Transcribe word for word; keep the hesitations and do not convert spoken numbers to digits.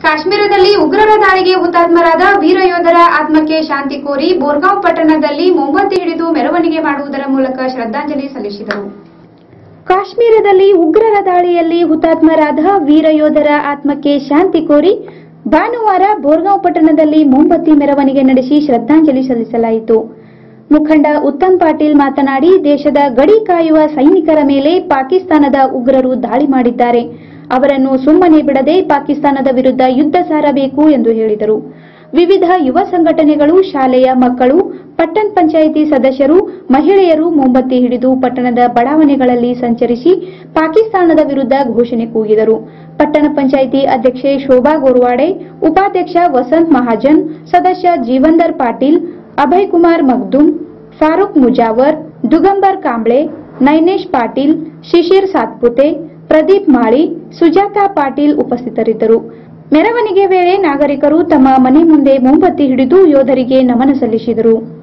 ಕಾಶ್ಮೀರದಲ್ಲಿ ಉಗ್ರರ ದಾಳಿಗೆ ಹುತಾತ್ಮರಾದ ವೀರ ಯೋಧರ ಆತ್ಮಕ್ಕೆ ಶಾಂತಿ ಕೋರಿ ಬೋರ್ಗಾಂವ್ ಪಟ್ಟಣದಲ್ಲಿ ಮೊಂಬತ್ತಿ ಹಿಡಿದು ಮೆರವಣಿಗೆ ಮಾಡುವುದರ ಮೂಲಕ ಶ್ರದ್ಧಾಂಜಲಿ ಸಲ್ಲಿಸಿದರು. ಕಾಶ್ಮೀರದಲ್ಲಿ ಉಗ್ರರ ದಾಳಿಯಲ್ಲಿ ಹುತಾತ್ಮರಾದ ವೀರ ಯೋಧರ ಆತ್ಮಕ್ಕೆ ಶಾಂತಿ ಕೋರಿ ಭಾನುವಾರ ಬೋರ್ಗಾಂವ್ ಪಟ್ಟಣದಲ್ಲಿ ಮೊಂಬತ್ತಿ ಮೆರವಣಿಗೆ ನಡೆಸಿ ಶ್ರದ್ಧಾಂಜಲಿ ಸಲ್ಲಿಸಲಾಯಿತು. ಮುಖಂಡ ಉತ್ತಮ್ ಪಾಟೀಲ್ ಮಾತನಾಡಿ, ದೇಶದ ಗಡಿ ಕಾಯುವ ಸೈನಿಕರ ಮೇಲೆ ಪಾಕಿಸ್ತಾನದ ಉಗ್ರರು ದಾಳಿ ಮಾಡಿದ್ದಾರೆ. ಅವರನ್ನು ಸುಮ್ಮನೆ ಬಿಡದೆ ಪಾಕಿಸ್ತಾನದ ವಿರುದ್ಧ ಯುದ್ಧ ಸಾರಬೇಕು ಎಂದು ಹೇಳಿದರು. ವಿವಿಧ ಯುವ ಸಂಘಟನೆಗಳು, ಶಾಲೆಯ ಮಕ್ಕಳು, ಪಟ್ಟಣ ಪಂಚಾಯಿತಿ ಸದಸ್ಯರು, ಮಹಿಳೆಯರು ಮೊಂಬತ್ತಿ ಹಿಡಿದು ಪಟ್ಟಣದ ಬಡಾವಣೆಗಳಲ್ಲಿ ಸಂಚರಿಸಿ ಪಾಕಿಸ್ತಾನದ ವಿರುದ್ಧ ಘೋಷಣೆ ಕೂಗಿದರು. ಪಟ್ಟಣ ಪಂಚಾಯಿತಿ ಅಧ್ಯಕ್ಷೆ ಶೋಭಾ ಗೋರ್ವಾಡೆ, ಉಪಾಧ್ಯಕ್ಷ ವಸಂತ್ ಮಹಾಜನ್, ಸದಸ್ಯ ಜೀವಂದರ್ ಪಾಟೀಲ್, ಅಭಯ್ ಕುಮಾರ್ ಮಗ್ದುಮ್, ಫಾರೂಕ್ ಮುಜಾವರ್, ದುಗಂಬರ್ ಕಾಂಬ್ಳೆ, ನೈನೇಶ್ ಪಾಟೀಲ್, ಶಿಶಿರ್ ಸಾತ್ಪುತೆ, ಪ್ರದೀಪ್ ಮಾಳಿ, ಸುಜಾತಾ ಪಾಟೀಲ್ ಉಪಸ್ಥಿತರಿದ್ದರು. ಮೆರವಣಿಗೆ ವೇಳೆ ನಾಗರಿಕರು ತಮ್ಮ ಮನೆ ಮುಂದೆ ಮೊಂಬತ್ತಿ ಹಿಡಿದು ಯೋಧರಿಗೆ ನಮನ ಸಲ್ಲಿಸಿದರು.